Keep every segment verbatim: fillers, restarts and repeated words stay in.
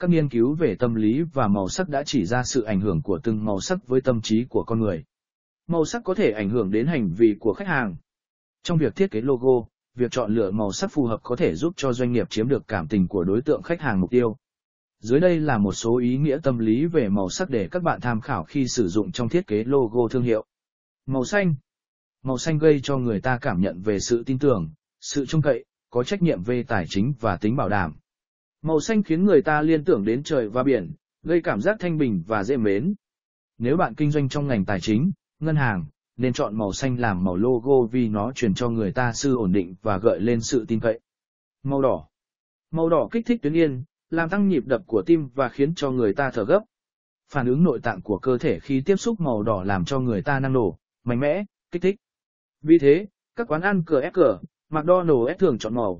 các nghiên cứu về tâm lý và màu sắc đã chỉ ra sự ảnh hưởng của từng màu sắc với tâm trí của con người. Màu sắc có thể ảnh hưởng đến hành vi của khách hàng. Trong việc thiết kế logo, việc chọn lựa màu sắc phù hợp có thể giúp cho doanh nghiệp chiếm được cảm tình của đối tượng khách hàng mục tiêu. Dưới đây là một số ý nghĩa tâm lý về màu sắc để các bạn tham khảo khi sử dụng trong thiết kế logo thương hiệu. Màu xanh. Màu xanh gây cho người ta cảm nhận về sự tin tưởng, sự trông cậy, có trách nhiệm về tài chính và tính bảo đảm. Màu xanh khiến người ta liên tưởng đến trời và biển, gây cảm giác thanh bình và dễ mến. Nếu bạn kinh doanh trong ngành tài chính, ngân hàng, nên chọn màu xanh làm màu logo vì nó truyền cho người ta sự ổn định và gợi lên sự tin cậy. Màu đỏ. Màu đỏ kích thích tuyến yên, làm tăng nhịp đập của tim và khiến cho người ta thở gấp. Phản ứng nội tạng của cơ thể khi tiếp xúc màu đỏ làm cho người ta năng nổ, mạnh mẽ, kích thích. Vì thế, các quán ăn cờ ép cờ, McDonald's thường chọn màu.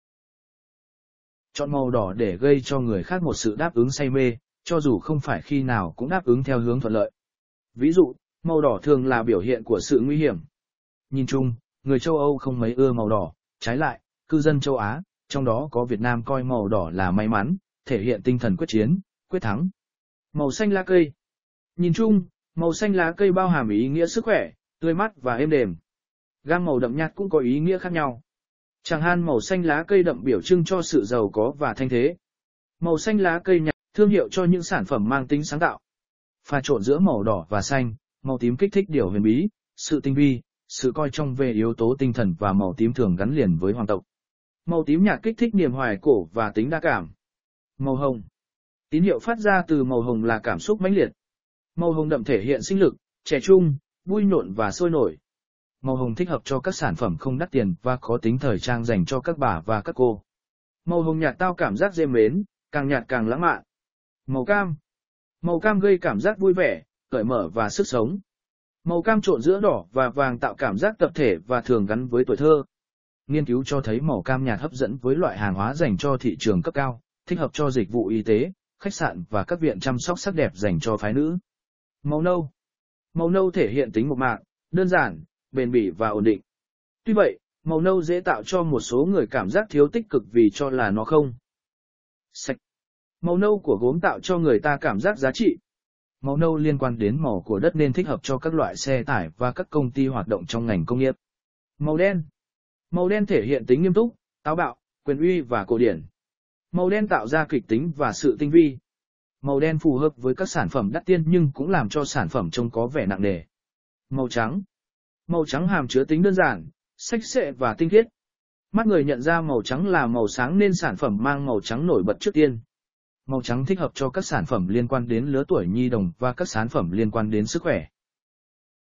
Chọn màu đỏ để gây cho người khác một sự đáp ứng say mê, cho dù không phải khi nào cũng đáp ứng theo hướng thuận lợi. Ví dụ, màu đỏ thường là biểu hiện của sự nguy hiểm. Nhìn chung, người châu Âu không mấy ưa màu đỏ, trái lại, cư dân châu Á, trong đó có Việt Nam coi màu đỏ là may mắn, thể hiện tinh thần quyết chiến, quyết thắng. Màu xanh lá cây. Nhìn chung, màu xanh lá cây bao hàm ý nghĩa sức khỏe, tươi mát và êm đềm. Gam màu đậm nhạt cũng có ý nghĩa khác nhau. Chẳng hạn màu xanh lá cây đậm biểu trưng cho sự giàu có và thanh thế. Màu xanh lá cây nhạt, thương hiệu cho những sản phẩm mang tính sáng tạo. Pha trộn giữa màu đỏ và xanh, màu tím kích thích điều huyền bí, sự tinh vi, sự coi trọng về yếu tố tinh thần và màu tím thường gắn liền với hoàng tộc. Màu tím nhạt kích thích niềm hoài cổ và tính đa cảm. Màu hồng. Tín hiệu phát ra từ màu hồng là cảm xúc mãnh liệt. Màu hồng đậm thể hiện sinh lực, trẻ trung, vui nhộn và sôi nổi. Màu hồng thích hợp cho các sản phẩm không đắt tiền và có tính thời trang dành cho các bà và các cô. Màu hồng nhạt tạo cảm giác dễ mến, càng nhạt càng lãng mạn. Màu cam. Màu cam gây cảm giác vui vẻ, cởi mở và sức sống. Màu cam trộn giữa đỏ và vàng tạo cảm giác tập thể và thường gắn với tuổi thơ. Nghiên cứu cho thấy màu cam nhạt hấp dẫn với loại hàng hóa dành cho thị trường cấp cao, thích hợp cho dịch vụ y tế, khách sạn và các viện chăm sóc sắc đẹp dành cho phái nữ. Màu nâu. Màu nâu thể hiện tính mộc mạc, đơn giản, bền bỉ và ổn định. Tuy vậy, màu nâu dễ tạo cho một số người cảm giác thiếu tích cực vì cho là nó không sạch. Màu nâu của gốm tạo cho người ta cảm giác giá trị. Màu nâu liên quan đến màu của đất nên thích hợp cho các loại xe tải và các công ty hoạt động trong ngành công nghiệp. Màu đen. Màu đen thể hiện tính nghiêm túc, táo bạo, quyền uy và cổ điển. Màu đen tạo ra kịch tính và sự tinh vi. Màu đen phù hợp với các sản phẩm đắt tiền nhưng cũng làm cho sản phẩm trông có vẻ nặng nề. Màu trắng. Màu trắng hàm chứa tính đơn giản, sạch sẽ và tinh khiết. Mắt người nhận ra màu trắng là màu sáng nên sản phẩm mang màu trắng nổi bật trước tiên. Màu trắng thích hợp cho các sản phẩm liên quan đến lứa tuổi nhi đồng và các sản phẩm liên quan đến sức khỏe.